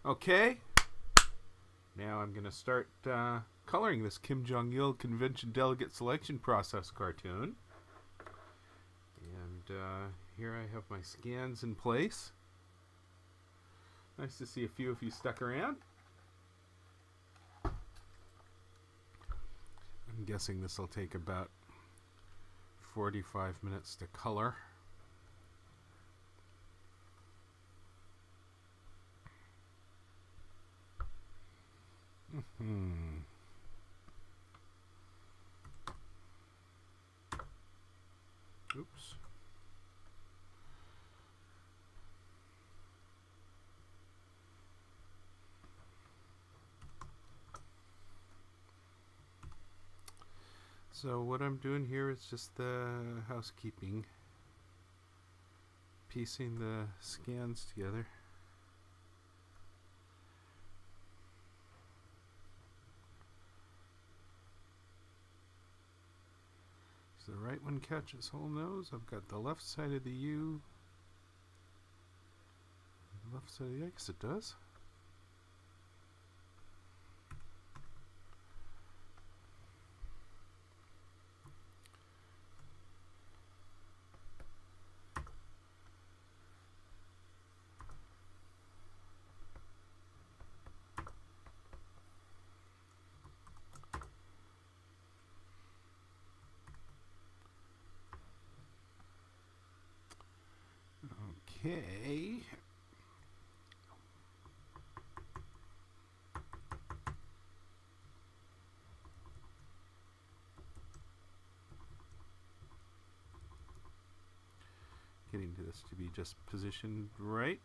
Okay, now I'm going to start coloring this Kim Jong Un convention delegate selection process cartoon. And here I have my scans in place. Nice to see a few of you stuck around. I'm guessing this will take about 45 minutes to color. Oops. So what I'm doing here is just the housekeeping, piecing the scans together. So the right one catches whole nose. I've got the left side of the U. Left side of the X, it does. Okay. Getting this to be just positioned right.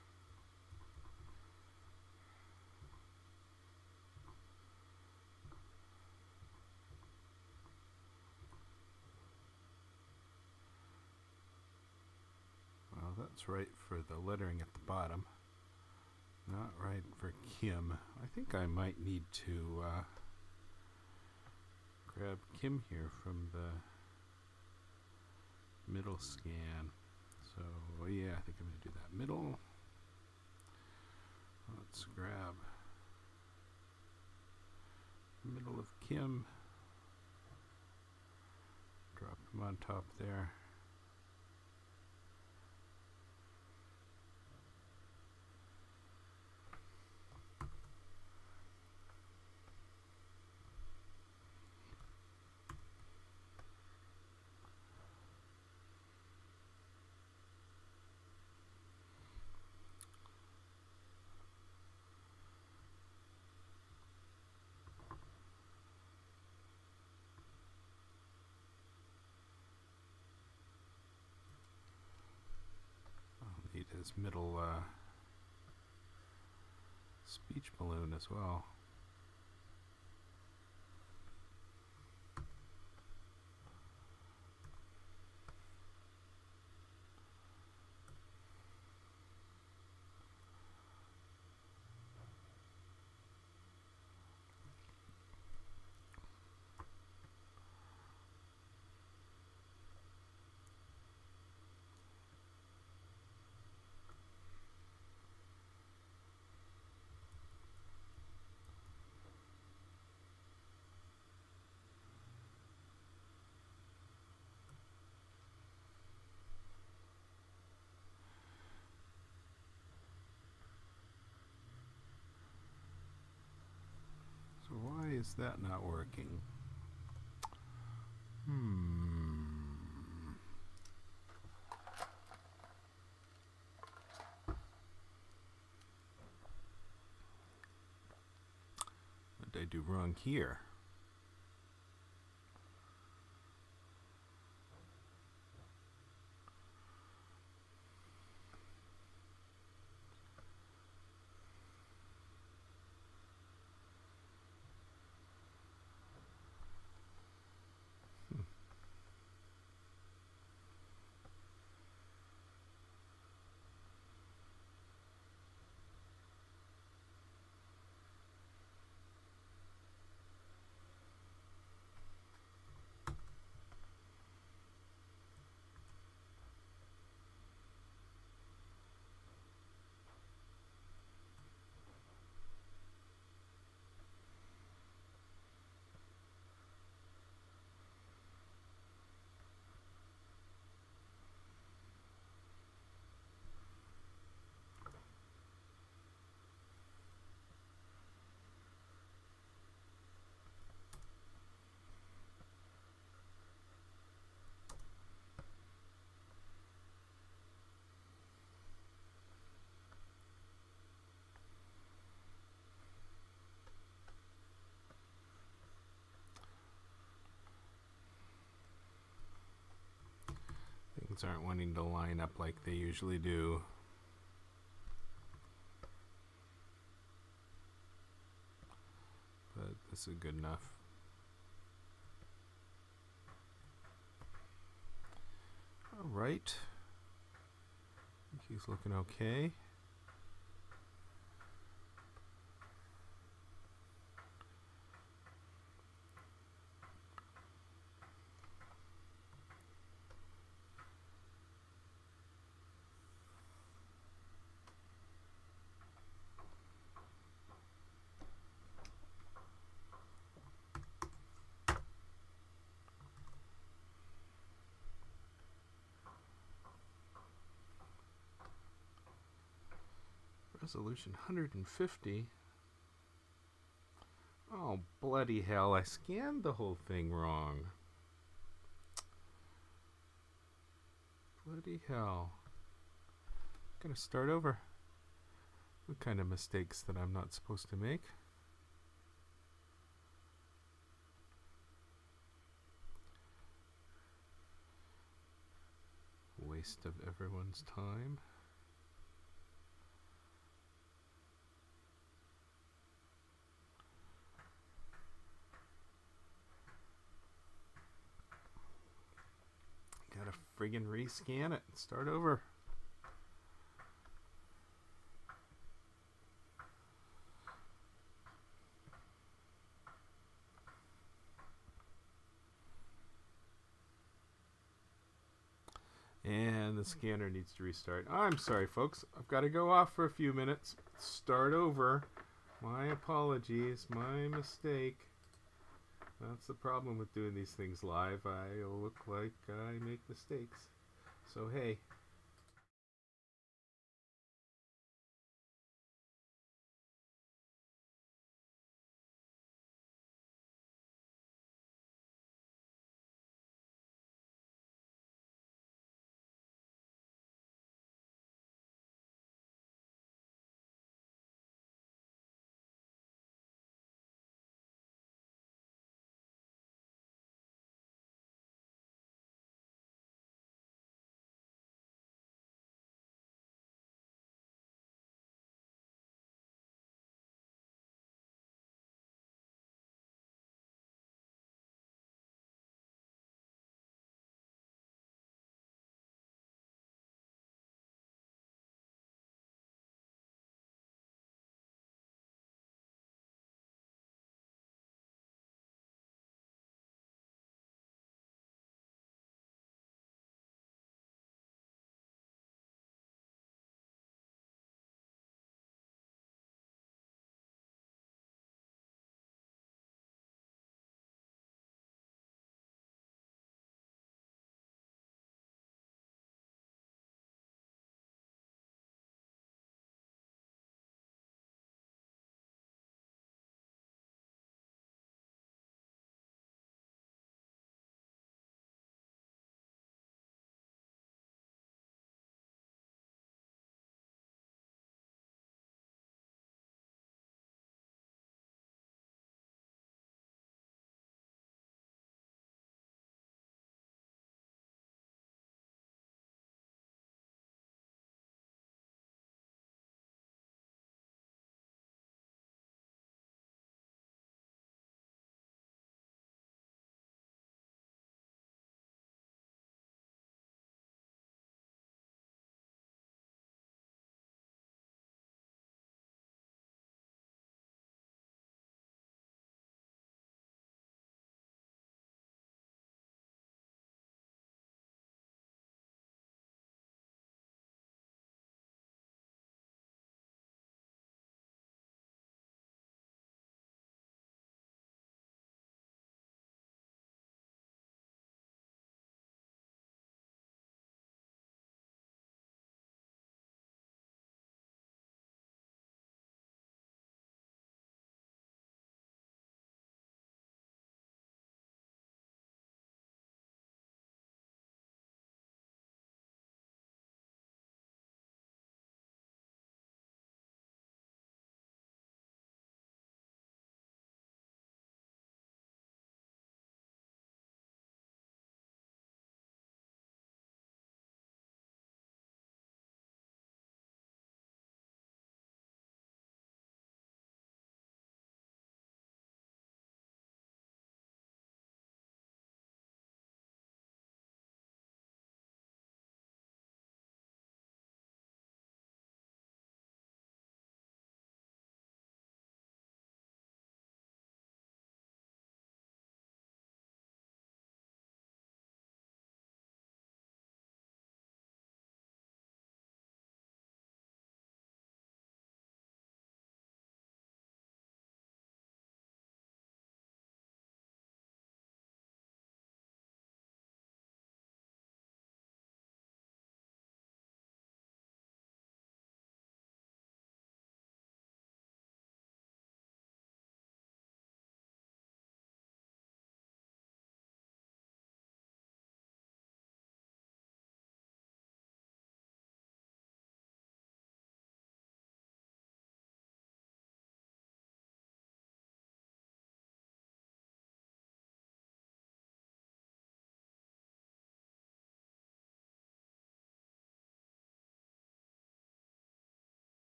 Well, that's right for the lettering at the bottom. Not right for Kim. I think I might need to grab Kim here from the middle scan. So yeah, I think I'm going to do that middle. Let's grab the middle of Kim. Drop him on top there. Need his middle speech balloon as well. So why is that not working? What did I do wrong here? Things aren't wanting to line up like they usually do. But this is good enough. All right. I think he's looking okay. Resolution 150. Oh, bloody hell, I scanned the whole thing wrong. Bloody hell. Gonna start over. What kind of mistakes that I'm not supposed to make? Waste of everyone's time. Gotta friggin' rescan it and start over. And the scanner needs to restart. I'm sorry, folks. I've got to go off for a few minutes. Start over. My apologies. My mistake. That's the problem with doing these things live. I look like I make mistakes. So, hey.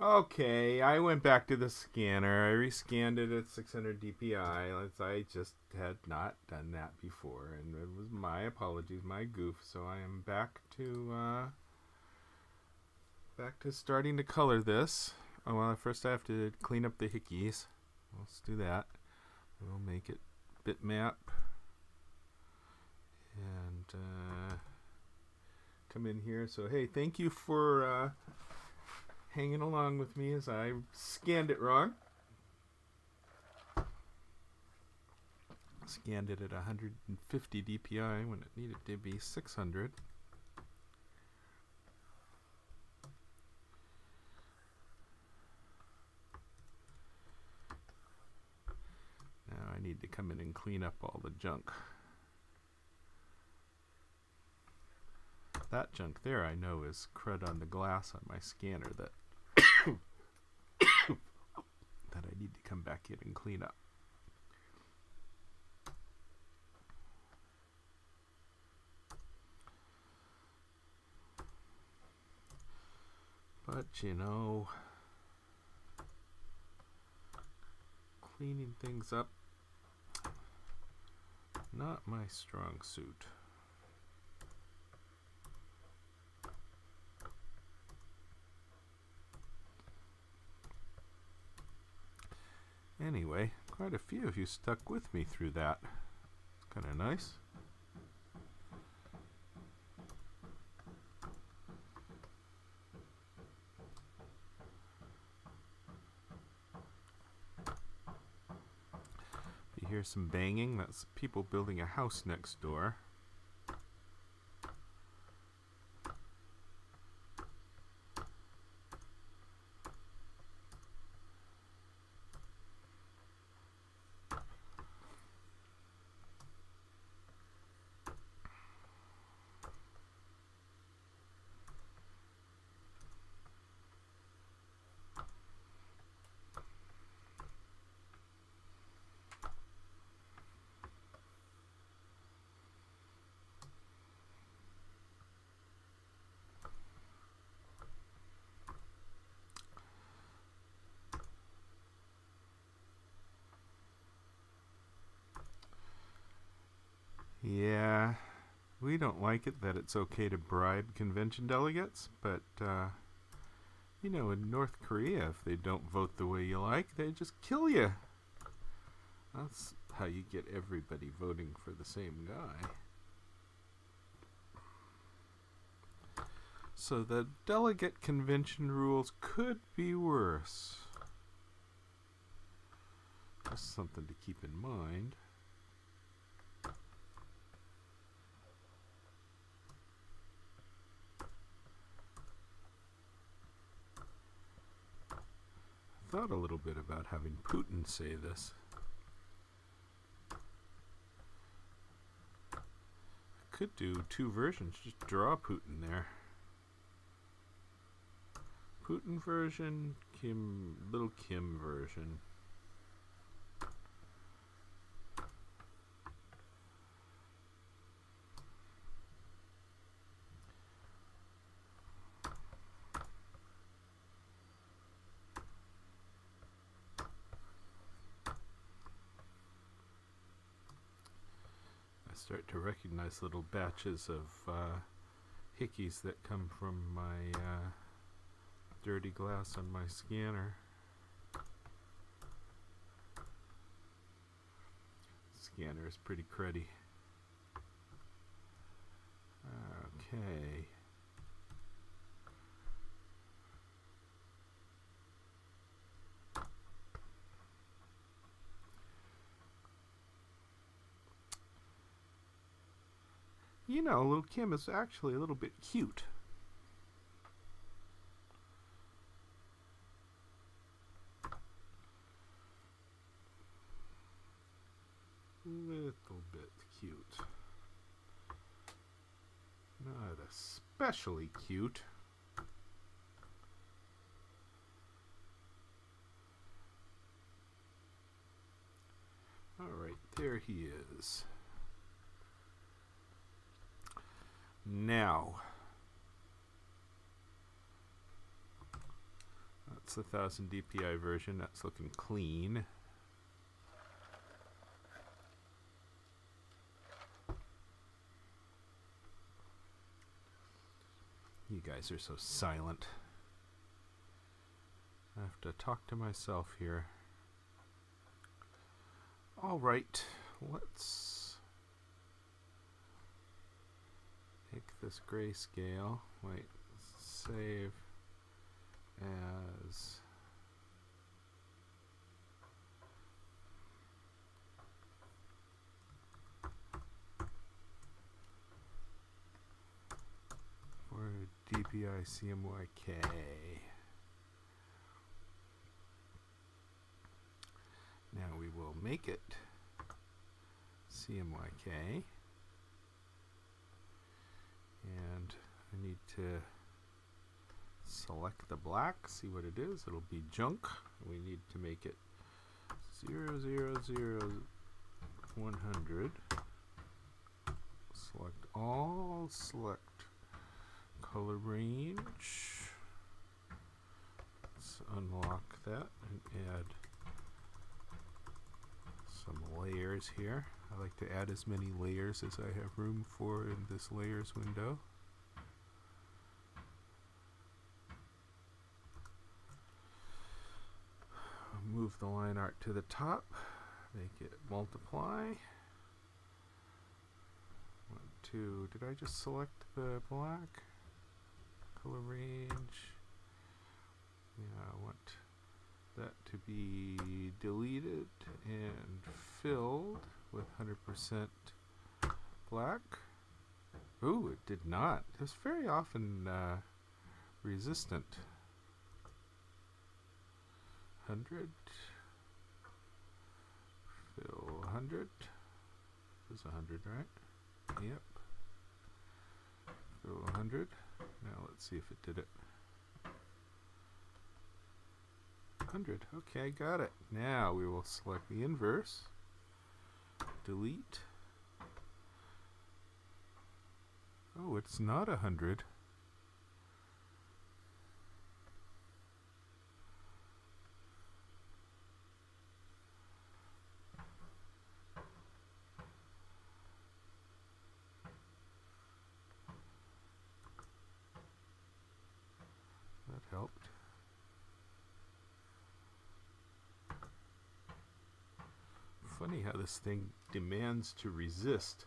Okay, I went back to the scanner. I rescanned it at 600 dpi. I just had not done that before, and it was my apologies, my goof. So I am back to starting to color this. Oh well, first I have to clean up the hickeys. Let's do that. We'll make it bitmap and come in here. So hey, thank you for hanging along with me as I scanned it wrong. Scanned it at 150 dpi when it needed to be 600. Now I need to come in and clean up all the junk. That junk there I know is crud on the glass on my scanner that that I need to come back in and clean up. But you know, cleaning things up, not my strong suit. Anyway, quite a few of you stuck with me through that. Kind of nice. You hear some banging, that's people building a house next door. Yeah, we don't like it that it's okay to bribe convention delegates, but, you know, in North Korea, if they don't vote the way you like, they just kill you. That's how you get everybody voting for the same guy. So the delegate convention rules could be worse. Just something to keep in mind. Thought a little bit about having Putin say this. I could do two versions, just draw Putin there. Putin version, little Kim version. Start to recognize little batches of hickeys that come from my dirty glass on my scanner. Scanner is pretty cruddy. Okay. You know, little Kim is actually a little bit cute. Little bit cute. Not especially cute. Alright, there he is. Now, let's That's the 1000 DPI version. That's looking clean. You guys are so silent. I have to talk to myself here. All right, let's take this grayscale. Wait, save as for DPI CMYK. Now we will make it CMYK, and I need to select the black, see what it is. It'll be junk. We need to make it 0, 0, 0, 100. Select all, select color range. Let's unlock that and add some layers here. I like to add as many layers as I have room for in this layers window. Move the line art to the top, make it multiply. 1, 2, did I just select the black? Color range. Yeah, I want that to be deleted and filled with 100% black. Ooh, it did not. It's very often resistant. 100. Fill 100. This is 100, right? Yep. Fill 100. Now let's see if it did it. 100. Okay, got it. Now we will select the inverse. Delete. Oh, it's not 100. That helped. Funny how this thing demands to resist.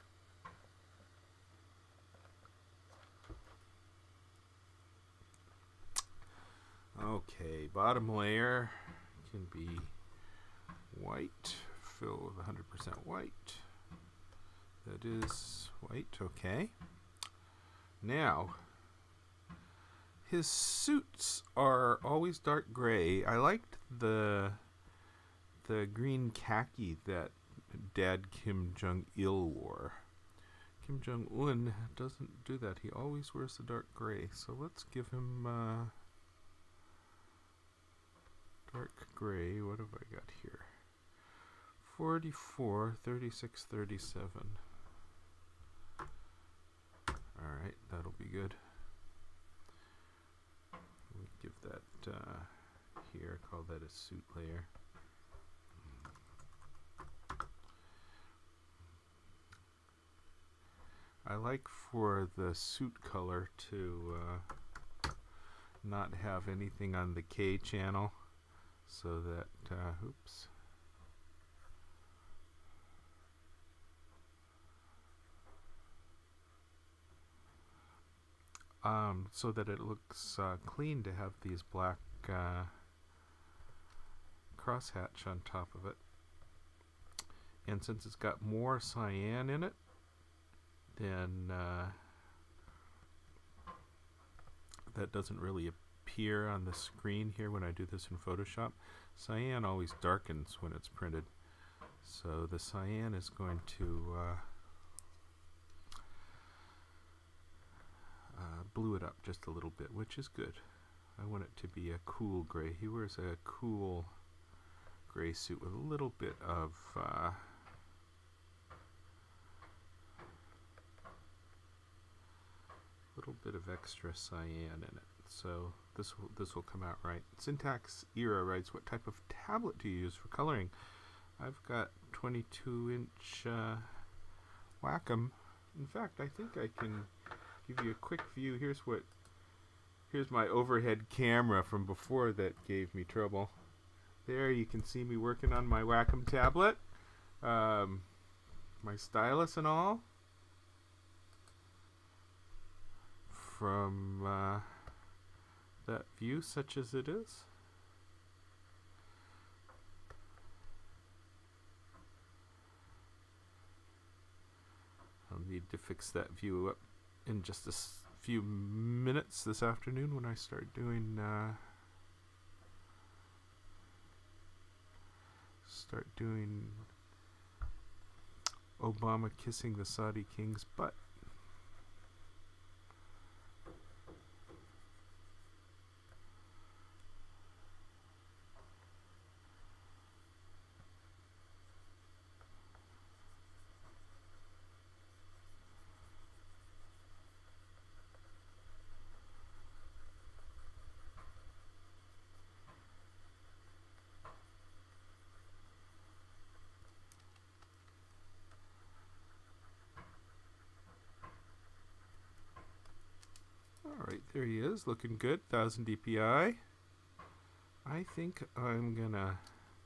Okay, bottom layer can be white, fill with 100% white. That is white, okay. Now, his suits are always dark gray. I liked the green khaki that Dad Kim Jong Il wore. Kim Jong Un doesn't do that. He always wears the dark gray. So let's give him dark gray. What have I got here? 44, 36, 37. Alright, that'll be good. We'll give that here, call that a suit layer. I like for the suit color to not have anything on the K channel, so that, oops. So that it looks clean to have these black crosshatch on top of it. And since it's got more cyan in it, then that doesn't really appear on the screen here when I do this in Photoshop. Cyan always darkens when it's printed, so the cyan is going to blue it up just a little bit, which is good. I want it to be a cool gray. He wears a cool gray suit with a little bit of extra cyan in it. So this will come out right. Syntax Era writes, what type of tablet do you use for coloring? I've got 22-inch Wacom. In fact, I think I can give you a quick view. Here's my overhead camera from before that gave me trouble. There you can see me working on my Wacom tablet. My stylus and all. From that view, such as it is. I'll need to fix that view up in just a few minutes this afternoon when I start doing Obama kissing the Saudi king's butt. Alright, there he is, looking good, 1000 DPI. I think I'm gonna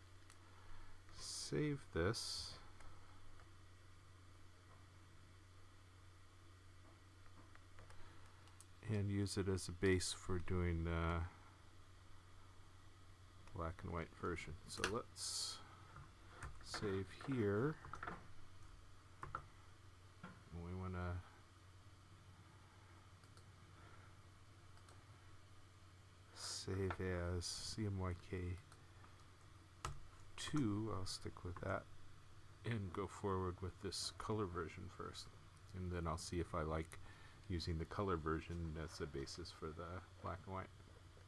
save this. And use it as a base for doing black and white version. So let's save here. We want to save as CMYK2. I'll stick with that and go forward with this color version first, and then I'll see if I like using the color version as a basis for the black and white,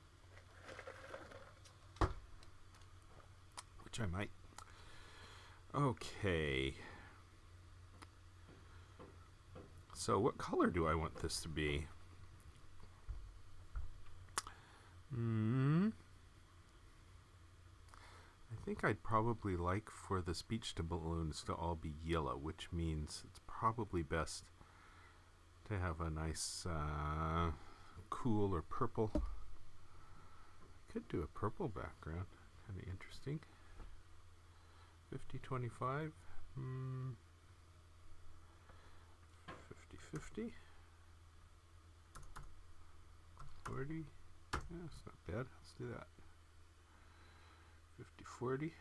which I might. Okay, so what color do I want this to be? I think I'd probably like for the speech to balloons to all be yellow, which means it's probably best to have a nice cool or purple. I could do a purple background, kind of interesting. 50-25, 50-50, 40. Yeah, it's not bad. Let's do that. 50-40.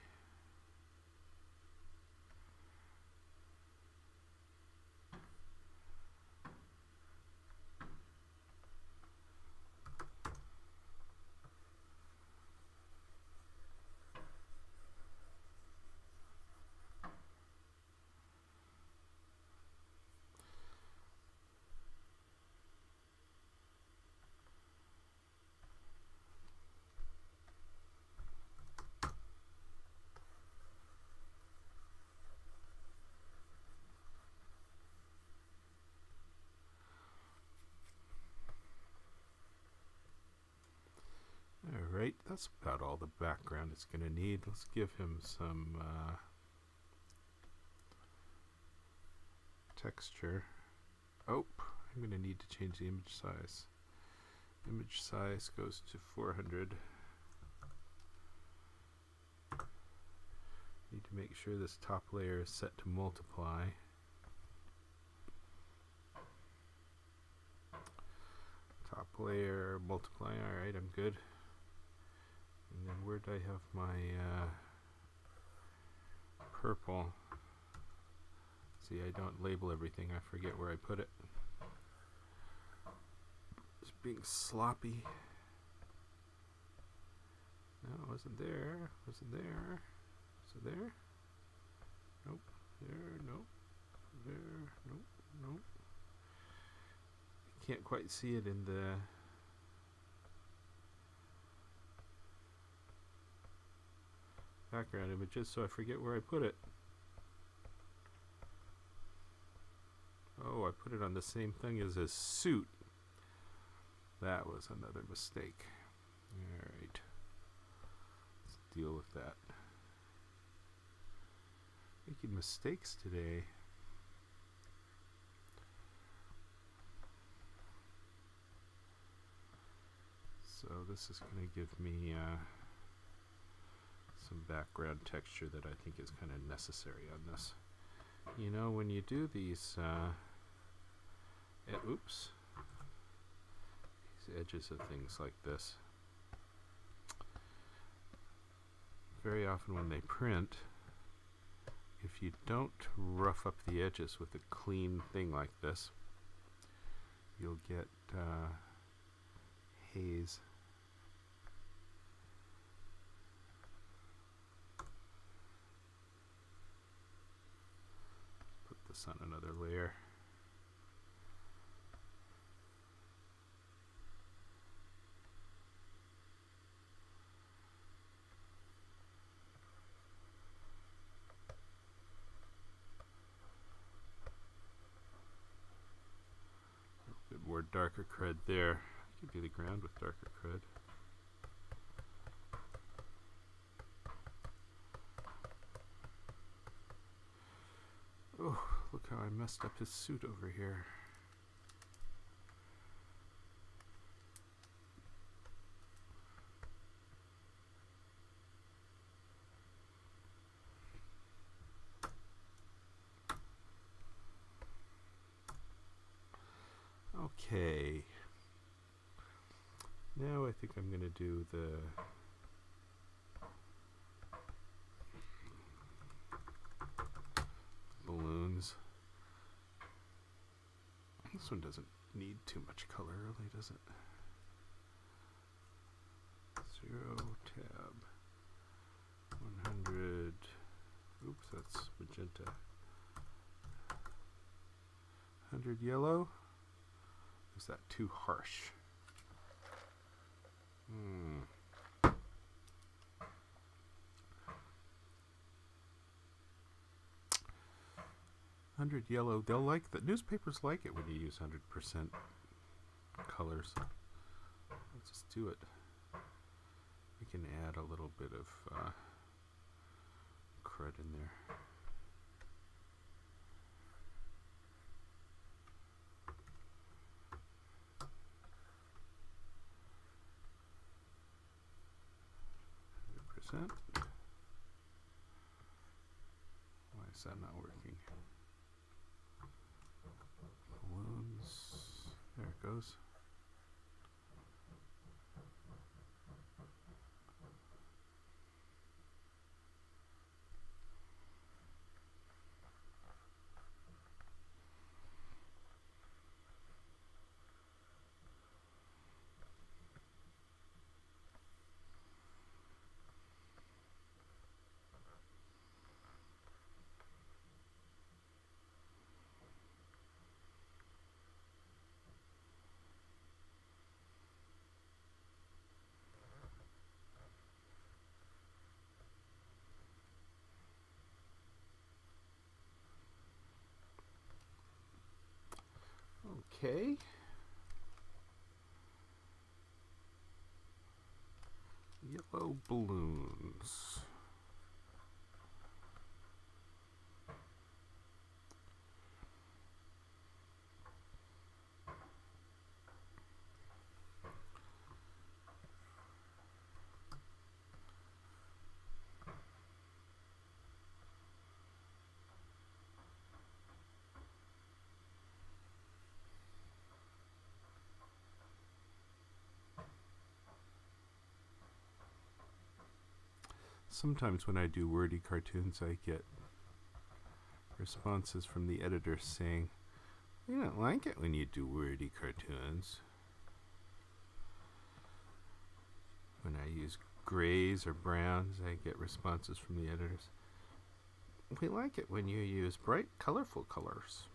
Alright, that's about all the background it's going to need. Let's give him some texture. Oh, I'm going to need to change the image size. Image size goes to 400. Need to make sure this top layer is set to multiply. Top layer, multiply. Alright, I'm good. And then where do I have my purple? See, I don't label everything. I forget where I put it. Just being sloppy. No, it wasn't there. Wasn't there. Was it there? Nope. There. Nope. There. Nope. Nope. Can't quite see it in the background images, so I forget where I put it. Oh, I put it on the same thing as his suit. That was another mistake. Alright. Let's deal with that. Making mistakes today. So this is going to give me some background texture that I think is kind of necessary on this. You know, when you do these, these edges of things like this, very often when they print, if you don't rough up the edges with a clean thing like this, you'll get haze. Put this on another layer. More darker crud there. I could do the ground with darker crud. Oh, look how I messed up his suit over here. Okay, now I think I'm going to do the balloons. This one doesn't need too much color, really, does it? 0 tab 100. Oops, that's magenta. 100 yellow. Is that too harsh? 100 yellow. They'll like the newspapers like it when you use 100% colors. Let's just do it. We can add a little bit of crud in there. Why is that not working? Balloons. There it goes. Okay. Yellow balloons. Sometimes when I do wordy cartoons, I get responses from the editors saying, "We don't like it when you do wordy cartoons." When I use grays or browns, I get responses from the editors. "We like it when you use bright, colorful colors."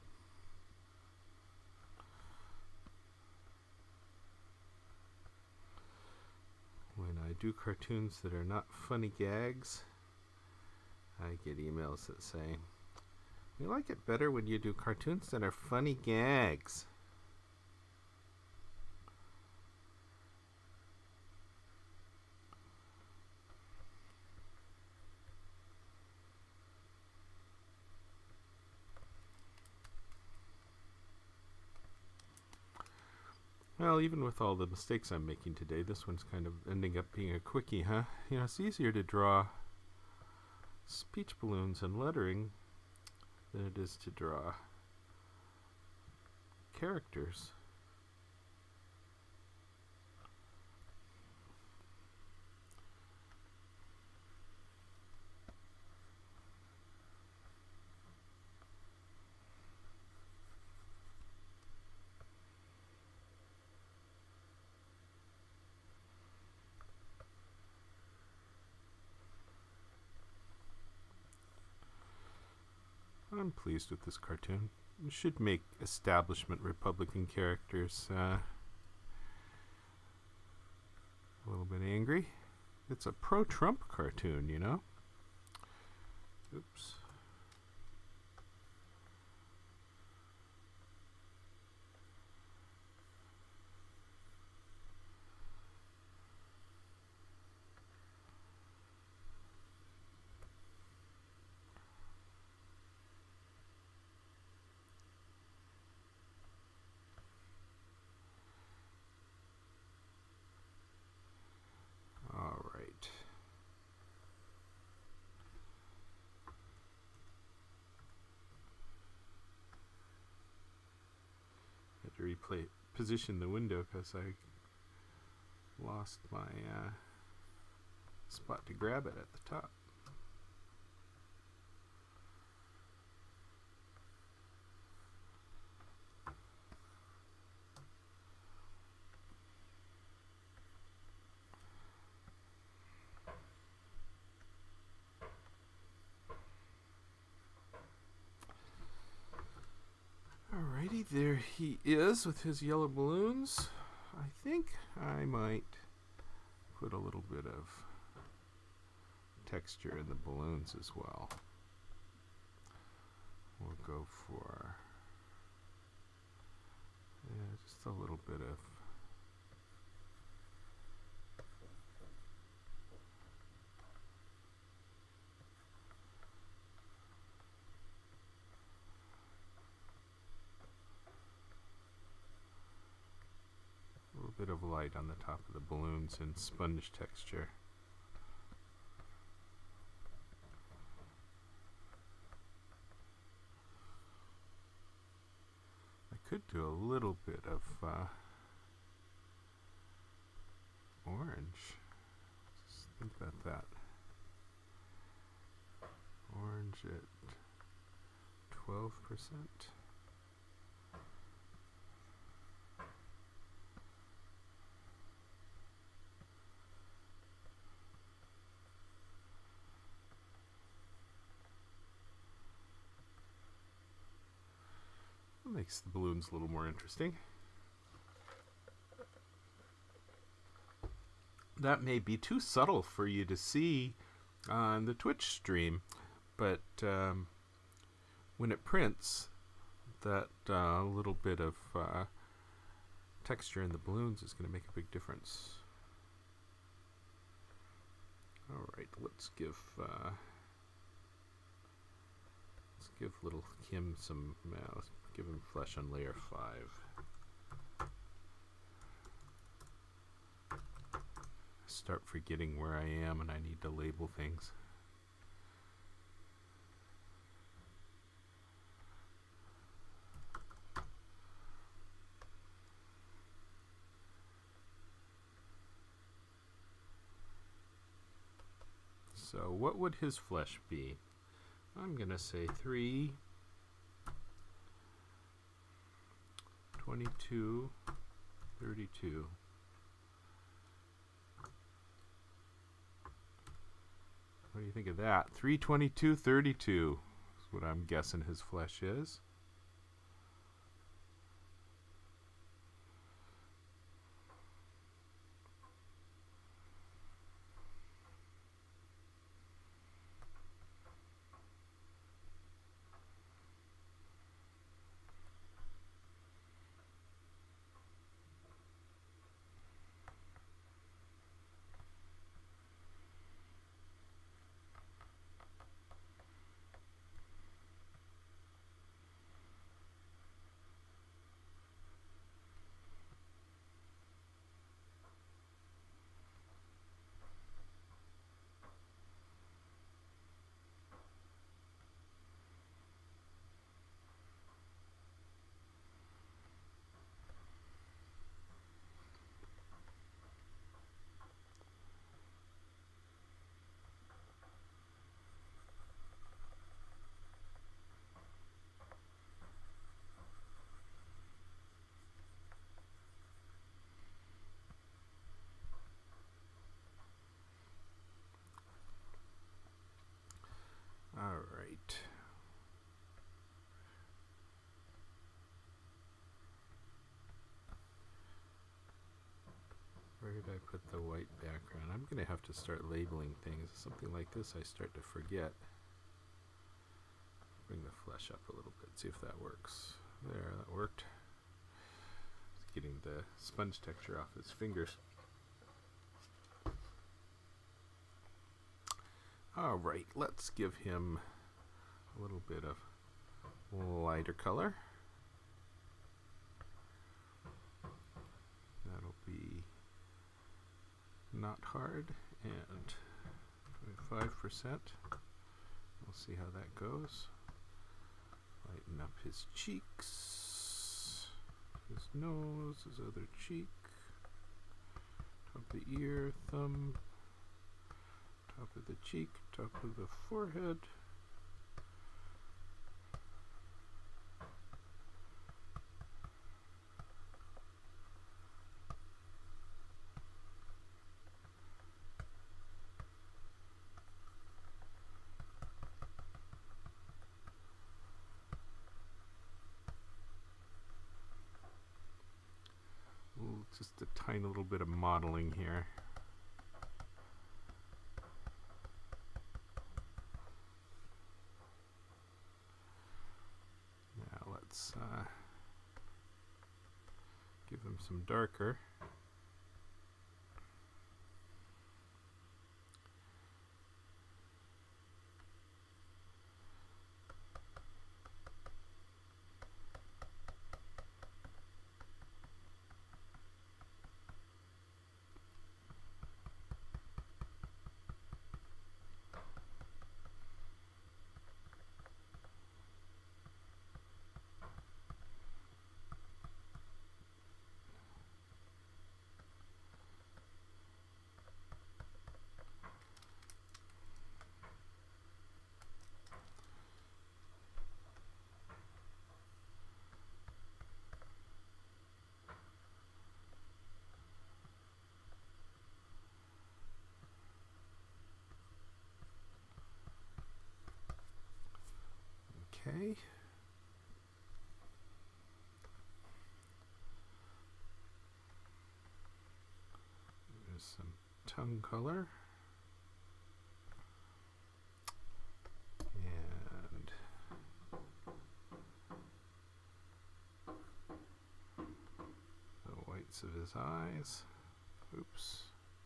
When I do cartoons that are not funny gags, I get emails that say, "We like it better when you do cartoons that are funny gags." Well, even with all the mistakes I'm making today, this one's kind of ending up being a quickie, huh? You know, it's easier to draw speech balloons and lettering than it is to draw characters. I'm pleased with this cartoon. We should make establishment Republican characters a little bit angry. It's a pro-Trump cartoon, you know? Oops. All right. Had to position the window because I lost my spot to grab it at the top. Alrighty, there he is with his yellow balloons. I think I might put a little bit of texture in the balloons as well. We'll go for just a little bit of light on the top of the balloons and sponge texture. I could do a little bit of orange. Just think about that. Orange at 12%. Makes the balloons a little more interesting. That may be too subtle for you to see on the Twitch stream, but when it prints, that little bit of texture in the balloons is going to make a big difference. Alright, let's give little Kim some, let's give him flesh on layer 5. Start forgetting where I am and I need to label things. So what would his flesh be? I'm gonna say 3, 22, 32. What do you think of that? 322, 32 is what I'm guessing his flesh is. I put the white background? I'm going to have to start labeling things. Something like this I start to forget. Bring the flesh up a little bit, see if that works. There, that worked. Getting the sponge texture off his fingers. Alright, let's give him a little bit of lighter color. That'll be not hard, and 25%. We'll see how that goes. Lighten up his cheeks, his nose, his other cheek, top of the ear, thumb, top of the cheek, top of the forehead. Just a tiny little bit of modeling here. Now let's give them some darker. Okay. There's some tongue color. And the whites of his eyes. Oops.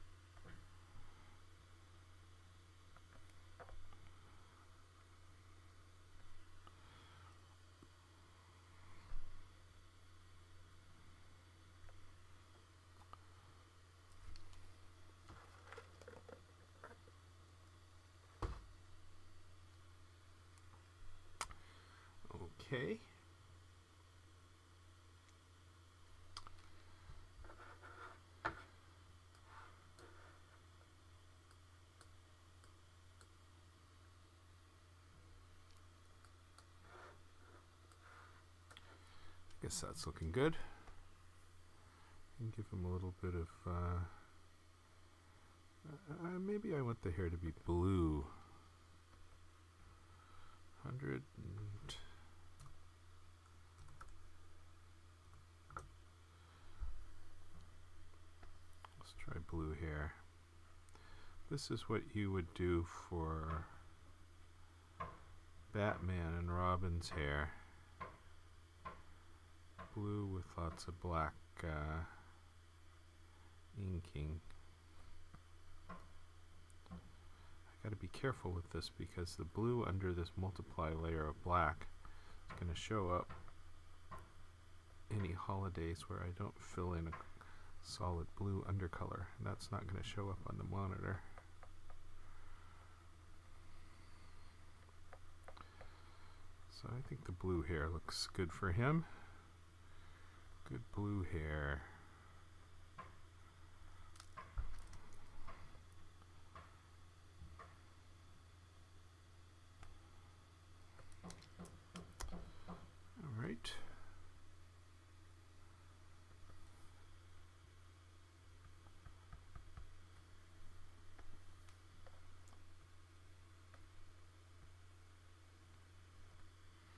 Okay. Guess that's looking good. And give him a little bit of maybe I want the hair to be blue. 100 and let's try blue hair. This is what you would do for Batman and Robin's hair. Blue with lots of black inking. I gotta be careful with this because the blue under this multiply layer of black is going to show up any holidays where I don't fill in a solid blue undercolor. That's not going to show up on the monitor. So I think the blue hair looks good for him. Good blue hair. All right.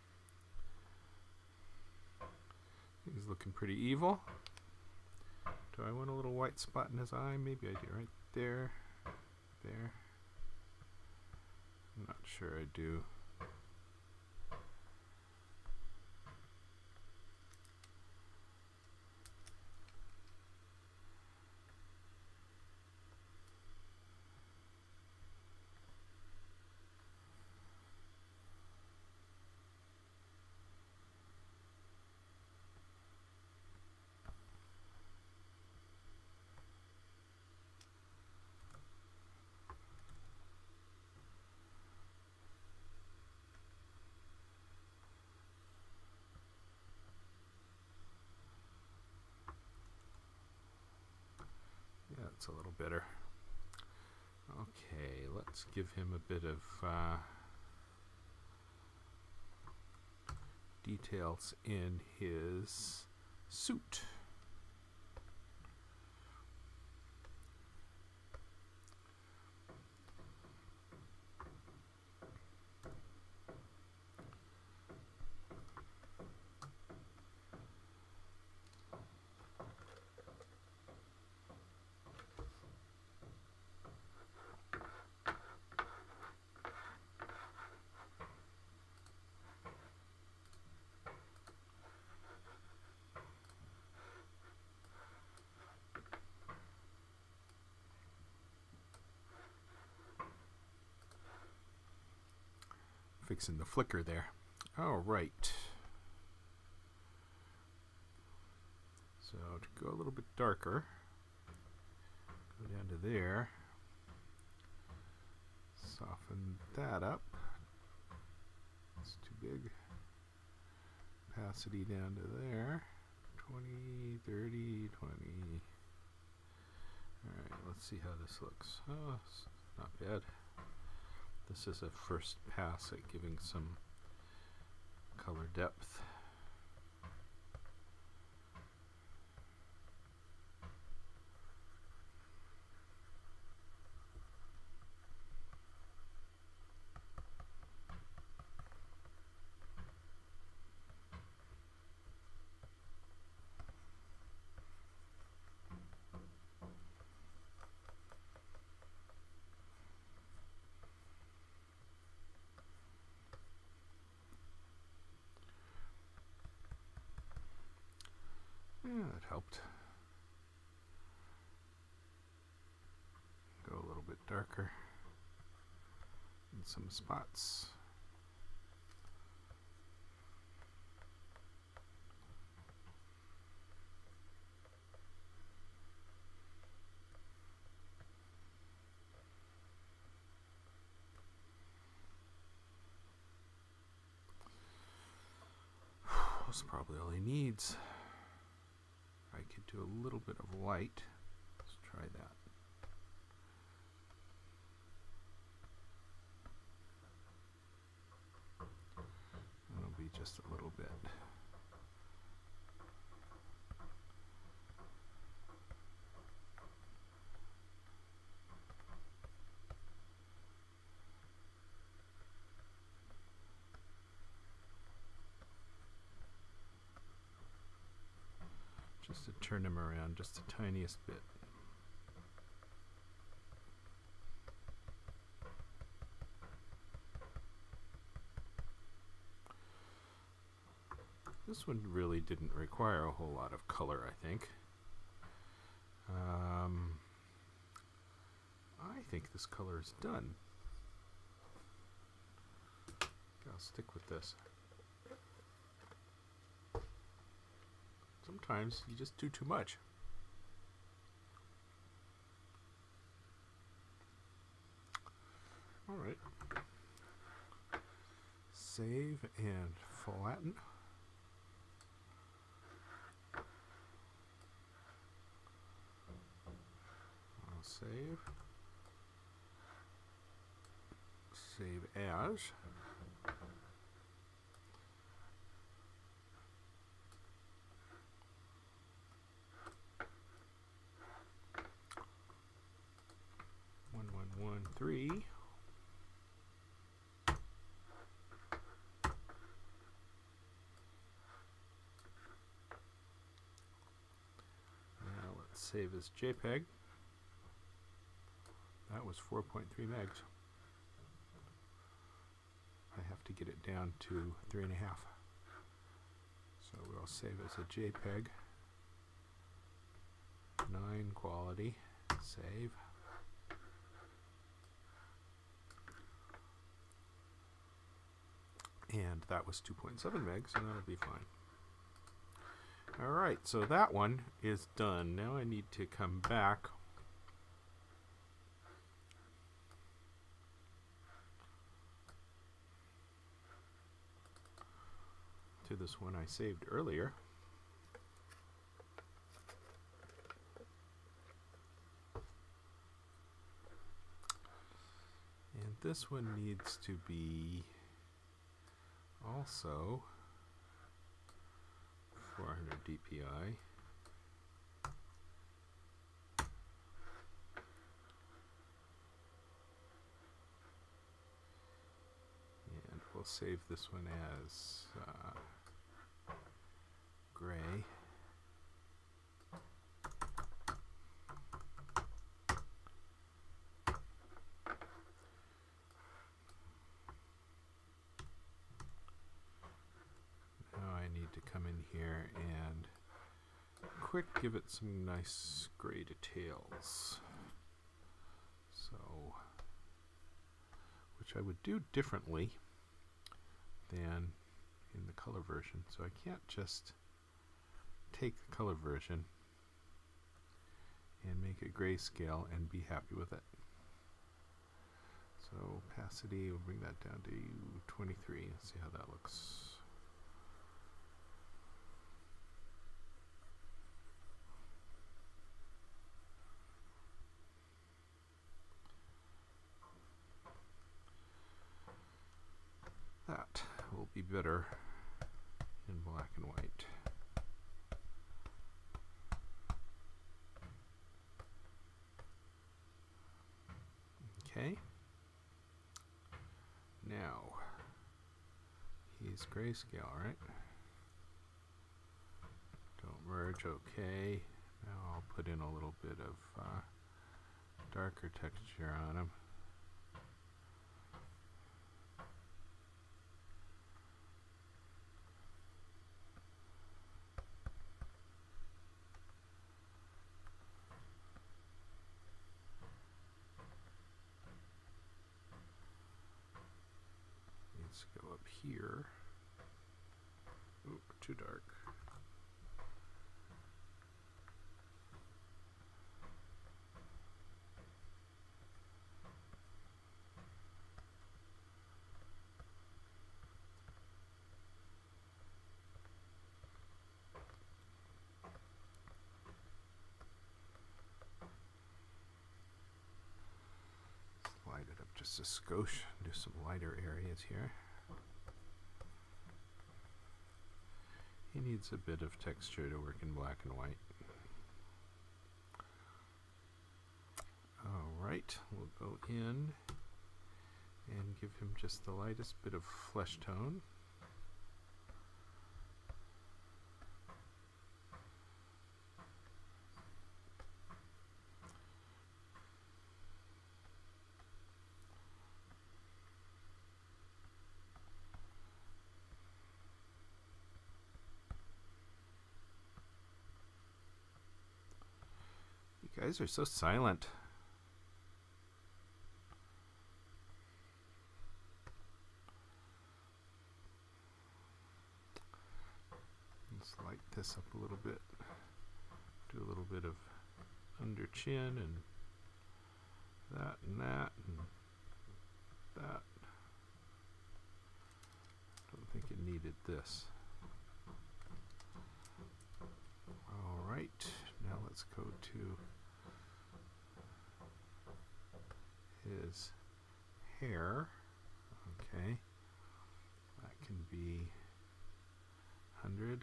He's looking pretty evil. Do I want a little white spot in his eye? Maybe I do. Right there. There. I'm not sure I do. Yeah, it's a little better. Okay, let's give him a bit of details in his suit. Fixing the flicker there. All right. So to go a little bit darker, go down to there, soften that up. It's too big. Opacity down to there. 20, 30, 20. All right, let's see how this looks. Oh, it's not bad. This is a first pass at giving some color depth. Yeah, that helped. Go a little bit darker in some spots. That's probably all he needs. I could do a little bit of light. Let's try that. It'll be just a little bit. Just to turn him around just the tiniest bit. This one really didn't require a whole lot of color, I think. I think this color is done. I'll stick with this. Sometimes you just do too much. All right. Save and flatten. I'll save. Save as. Three. Now let's save as JPEG. That was 4.3 megs. I have to get it down to 3.5. So we'll save as a JPEG. 9 quality. Save. And that was 2.7 megs, and that'll be fine. Alright, so that one is done. Now I need to come back to this one I saved earlier. And this one needs to be also 400 dpi. And we'll save this one as gray. To come in here and quick give it some nice gray details. So, which I would do differently than in the color version. So I can't just take the color version and make it grayscale and be happy with it. So opacity, we'll bring that down to 23. Let's see how that looks. That will be better in black and white. Okay. Now, he's grayscale, right? Don't merge, okay. Now I'll put in a little bit of darker texture on him. Let's go up here. Ooh, too dark. Light it up just a skosh, do some lighter areas here. He needs a bit of texture to work in black and white. Alright, we'll go in and give him just the lightest bit of flesh tone. You guys are so silent. Let's light this up a little bit. Do a little bit of under chin and that and that and that. Don't think it needed this. All right, now let's go to his hair. Okay, that can be 100.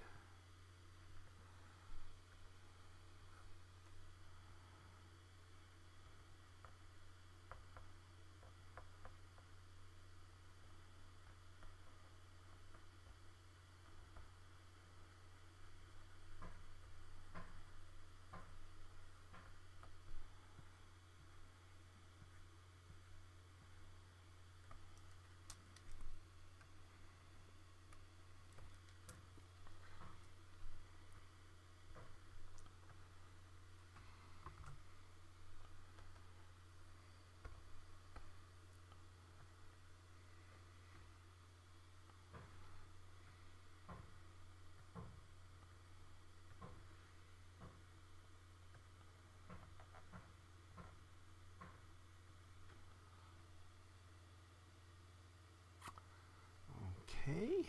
Okay.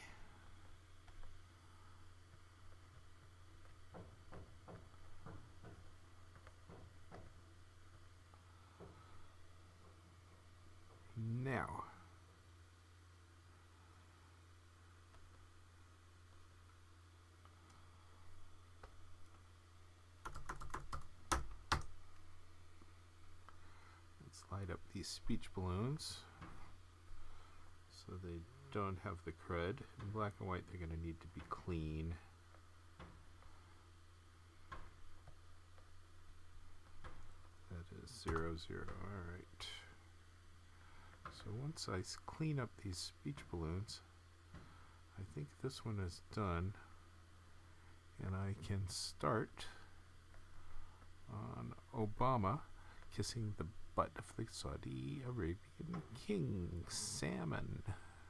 Now, let's light up these speech balloons so they don't have the crud. In black and white, they're going to need to be clean. That is 0, 0. All right. So once I clean up these speech balloons, I think this one is done, and I can start on Obama kissing the butt of the Saudi Arabian king, Salmon.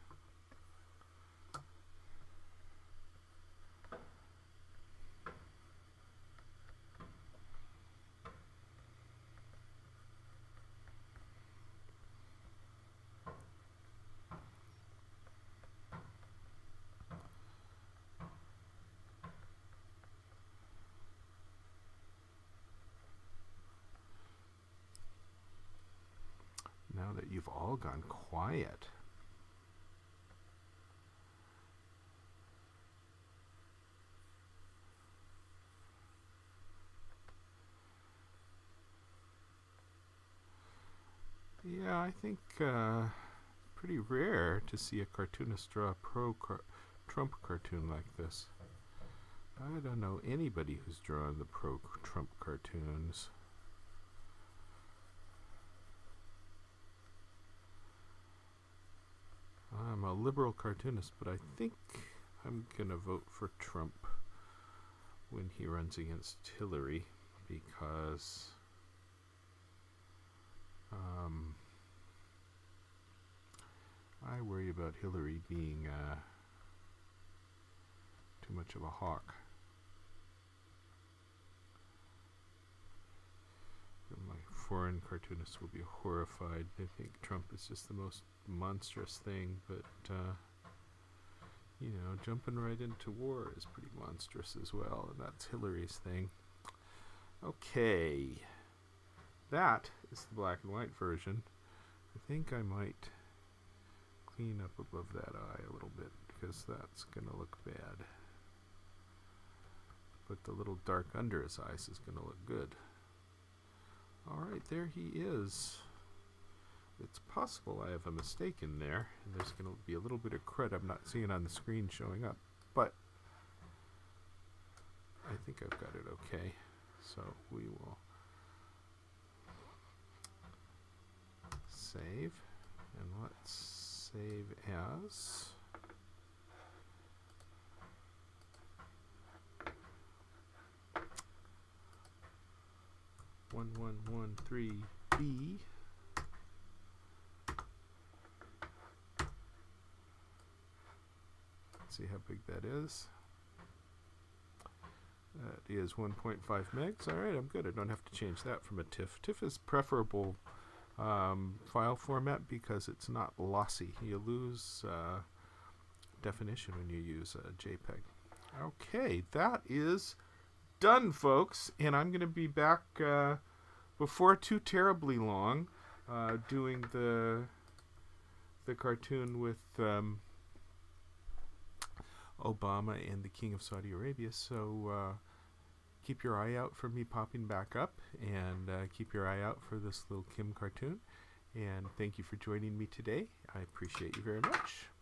Now that you've all gone quiet, yeah, I think pretty rare to see a cartoonist draw a pro-Trump cartoon like this. I don't know anybody who's drawn the pro-Trump cartoons. I'm a liberal cartoonist, but I think I'm going to vote for Trump when he runs against Hillary, because I worry about Hillary being too much of a hawk. My foreign cartoonists will be horrified. They think Trump is just the most monstrous thing, but you know, jumping right into war is pretty monstrous as well, and that's Hillary's thing. Okay, that is the black and white version. I think I might clean up above that eye a little bit, because that's gonna look bad. But the little dark under his eyes is gonna look good. Alright, there he is. It's possible I have a mistake in there, and there's going to be a little bit of crud I'm not seeing on the screen showing up, but I think I've got it okay. So we will save, and let's save as (1113B). Let's see how big that is. That is 1.5 megs. Alright, I'm good. I don't have to change that from a TIFF. TIFF is preferable file format because it's not lossy. You lose definition when you use a JPEG. Okay, that is done, folks, and I'm going to be back before too terribly long doing the cartoon with Obama and the King of Saudi Arabia, so keep your eye out for me popping back up, and keep your eye out for this little Kim cartoon, and thank you for joining me today. I appreciate you very much.